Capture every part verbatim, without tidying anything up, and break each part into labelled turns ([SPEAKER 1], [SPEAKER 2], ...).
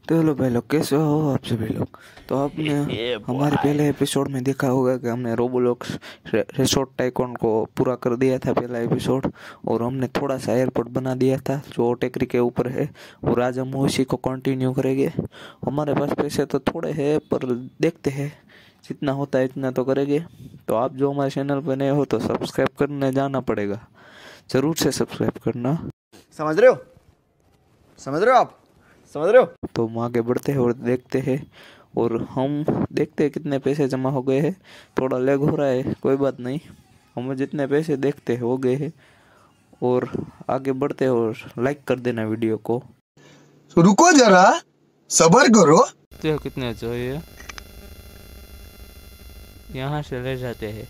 [SPEAKER 1] तो हेलो भाई लोग, कैसे हो आप सभी लोग। तो आपने हमारे पहले एपिसोड में देखा होगा कि हमने रोबोलॉक्स रिसोर्ट टाइकॉन को पूरा कर दिया था पहला एपिसोड। और हमने थोड़ा सा एयरपोर्ट बना दिया था जो टेकरी के ऊपर है, और आज हम उसी को कंटिन्यू करेंगे। हमारे पास पैसे तो थोड़े हैं, पर देखते हैं जितना होता है इतना तो करेंगे। तो आप जो हमारे चैनल पर नए हो तो सब्सक्राइब करने जाना पड़ेगा, ज़रूर से सब्सक्राइब करना।
[SPEAKER 2] समझ रहे हो समझ रहे हो आप समझ रहे हो।
[SPEAKER 1] तो हम आगे बढ़ते हैं और देखते हैं, और हम देखते हैं कितने पैसे जमा हो गए हैं। थोड़ा लैग हो रहा है, कोई बात नहीं, हमें जितने पैसे देखते हैं हो गए हैं। और आगे बढ़ते हैं, और लाइक कर देना वीडियो को।
[SPEAKER 2] रुको जरा, सबर करो।
[SPEAKER 1] तो कितने चाहिए, यहाँ से ले जाते हैं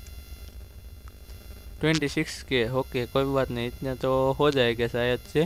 [SPEAKER 1] ट्वेंटी सिक्स के। ओके कोई बात नहीं, इतने तो हो जाएगा शायद से।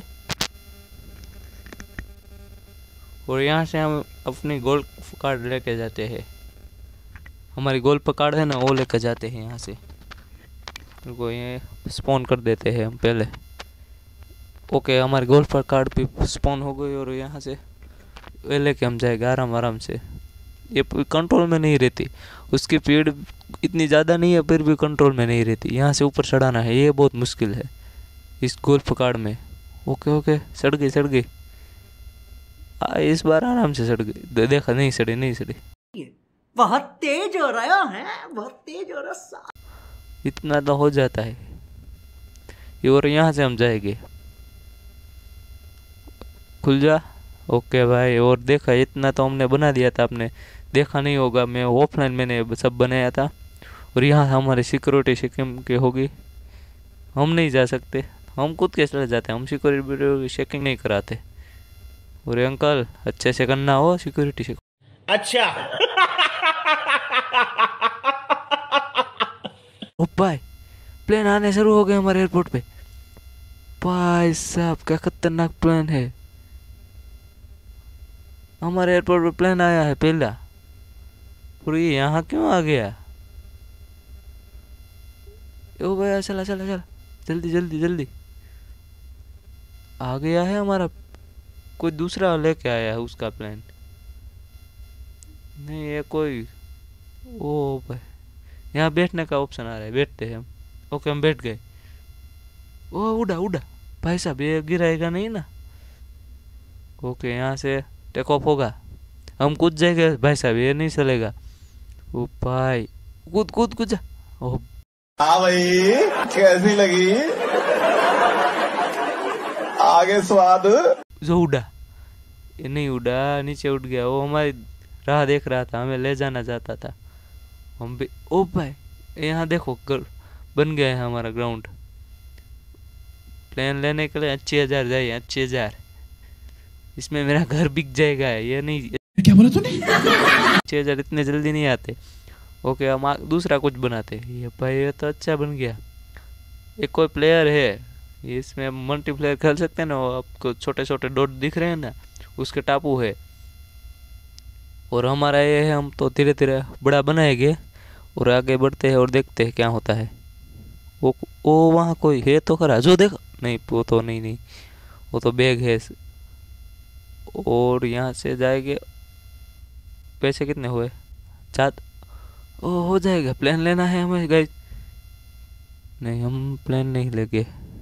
[SPEAKER 1] और यहाँ से हम अपनी गोल्फ कार्ड लेके जाते हैं, हमारी गोल्फ कार्ड है ना वो लेके जाते हैं यहाँ से। उनको ये स्पॉन कर देते हैं हम पहले। ओके हमारी गोल्फ कार्ड भी स्पॉन हो गई, और यहाँ से वे लेके हम जाएंगे आराम आराम से। ये कंट्रोल में नहीं रहती, उसकी स्पीड इतनी ज़्यादा नहीं है फिर भी कंट्रोल में नहीं रहती। यहाँ से ऊपर चढ़ाना है, ये बहुत मुश्किल है इस गोल्फ कार्ड में। ओके ओके चढ़ गई चढ़ गई, इस बार आराम से सड़ गई। देखा नहीं सड़ी नहीं सड़ी,
[SPEAKER 3] बहुत तेज हो रहा है, बहुत तेज हो रहा।
[SPEAKER 1] इतना तो हो जाता है। और यहाँ से हम जाएंगे, खुल जा। ओके भाई, और देखा इतना तो हमने बना दिया था, आपने देखा नहीं होगा, मैं ऑफलाइन मैंने सब बनाया था। और यहाँ हमारी सिक्योरिटी चेकिंग की होगी, हम नहीं जा सकते, हम खुद के चले जाते हैं, हम सिक्योरिटी चेकिंग नहीं कराते। और अंकल अच्छे से करना हो सिक्योरिटी से।
[SPEAKER 3] अच्छा
[SPEAKER 1] ओ भाई, प्लेन आने शुरू हो गए हमारे एयरपोर्ट पे। भाई साहब क्या खतरनाक प्लेन है, हमारे एयरपोर्ट पे प्लेन आया है पहला। और ये यहाँ क्यों आ गया? ओ भैया चला चला चला, जल्दी जल्दी जल्दी। आ गया है हमारा, कोई दूसरा लेके आया है उसका प्लान। नहीं ये कोई, ओ भाई यहाँ बैठने का ऑप्शन आ रहा है, बैठते हैं हम। ओके हम बैठ गए। ओ उड़ा उड़ा भाई साहब, ये गिराएगा नहीं ना। ओके यहाँ से टेक ऑफ होगा, हम कूद जाएंगे भाई साहब, ये नहीं चलेगा। ओ भाई कूद कूद कूद जा। ओ
[SPEAKER 2] हाँ भाई, कैसी लगी आगे स्वाद।
[SPEAKER 1] जो उड़ा, ये नहीं उड़ा, नीचे उठ गया। वो हमारी राह देख रहा था, हमें ले जाना चाहता था। हम भी ओ भाई यहाँ देखो बन गया है हमारा ग्राउंड। प्लेन लेने के लिए अस्सी हजार चाहिए, अस्सी हजार इसमें मेरा घर बिक जाएगा। ये नहीं,
[SPEAKER 2] क्या बोला तूने?
[SPEAKER 1] अस्सी हजार इतने जल्दी नहीं आते। ओके हम दूसरा कुछ बनाते। ये भाई ये तो अच्छा बन गया। एक कोई प्लेयर है, इसमें मल्टीप्लेयर खेल सकते हैं ना, आपको छोटे छोटे डॉट दिख रहे हैं ना, उसके टापू है। और हमारा ये है, हम तो धीरे धीरे बड़ा बनाएंगे और आगे बढ़ते हैं और देखते हैं क्या होता है। वो वो वहाँ कोई है तो खरा, जो देख नहीं, वो तो नहीं नहीं वो तो बैग है। और यहाँ से जाएंगे। पैसे कितने हुए? चार। ओ हो जाएगा, प्लेन लेना है हमें गाइस। नहीं हम प्लेन नहीं लेंगे,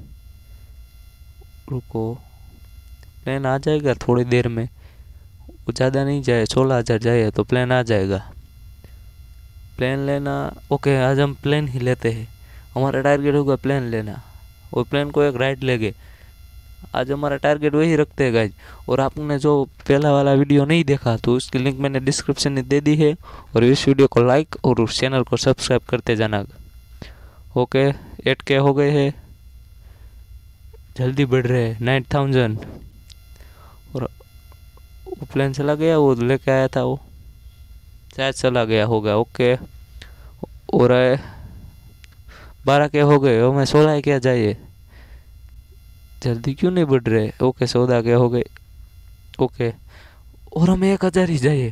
[SPEAKER 1] रुको, प्लेन आ जाएगा थोड़ी देर में। वो ज़्यादा नहीं जाए, सोलह हज़ार जाए तो प्लेन आ जाएगा। प्लेन लेना, ओके आज हम प्लेन ही लेते हैं। हमारा टारगेट होगा प्लेन लेना, और प्लेन को एक राइड लेंगे। आज हमारा टारगेट वही रखते हैं गाइज। और आपने जो पहला वाला वीडियो नहीं देखा तो उसकी लिंक मैंने डिस्क्रिप्शन में दे दी है। और इस वीडियो को लाइक और उस चैनल को सब्सक्राइब करते जाना। ओके एट के हो गए हैं, जल्दी बढ़ रहे हैं, नाइन थाउजेंड। और वो प्लेन चला गया, वो लेके आया था वो शायद चला गया होगा। ओके और बारह के हो गए, हमें सोलह क्या चाहिए, जल्दी क्यों नहीं बढ़ रहे। ओके चौदह के हो गए। ओके और हमें एक हज़ार ही चाहिए।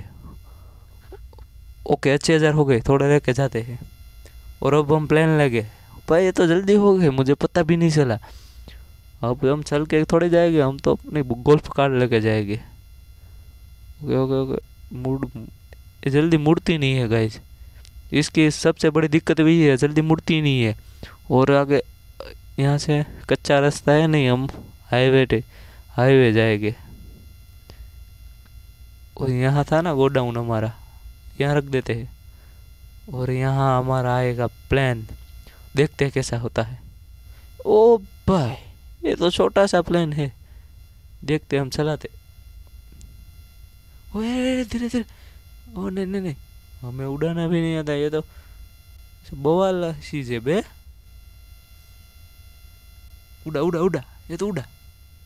[SPEAKER 1] ओके अच्छे हज़ार हो गए, थोड़े लेके जाते हैं। और अब हम प्लेन लगे भाई, ये तो जल्दी हो गए, मुझे पता भी नहीं चला। अब हम चल के थोड़े जाएंगे, हम तो अपनी गोल्फ कार्ड लेके जाएंगे। ओके ओके ओके मुड़ ये जल्दी मुड़ती नहीं है गाइस। इसकी सबसे बड़ी दिक्कत भी है, जल्दी मुड़ती नहीं है। और आगे यहाँ से कच्चा रास्ता है नहीं, हम हाईवे पे हाईवे जाएंगे। और यहाँ था ना गोडाउन हमारा, यहाँ रख देते हैं। और यहाँ हमारा आएगा प्लान, देखते हैं कैसा होता है। ओ भाई ये तो छोटा सा प्लेन है, देखते हम चलाते। ओए धीरे धीरे, ओ नहीं नहीं नहीं, हमें उड़ाना भी नहीं आता, ये तो बवाल चीज है बे। उड़ा उड़ा उड़ा, ये तो उड़ा,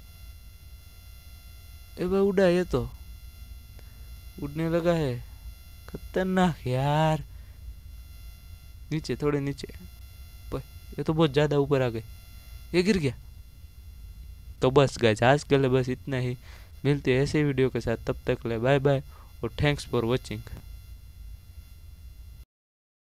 [SPEAKER 1] ए भाई उड़ा, ये तो उड़ने लगा है। खतरनाक यार, नीचे थोड़े नीचे, ये तो बहुत ज्यादा ऊपर आ गए, ये गिर गया। तो बस गाइस आज के लिए बस इतना ही, मिलते हैं ऐसे वीडियो के साथ, तब तक ले बाय बाय और थैंक्स फॉर वॉचिंग।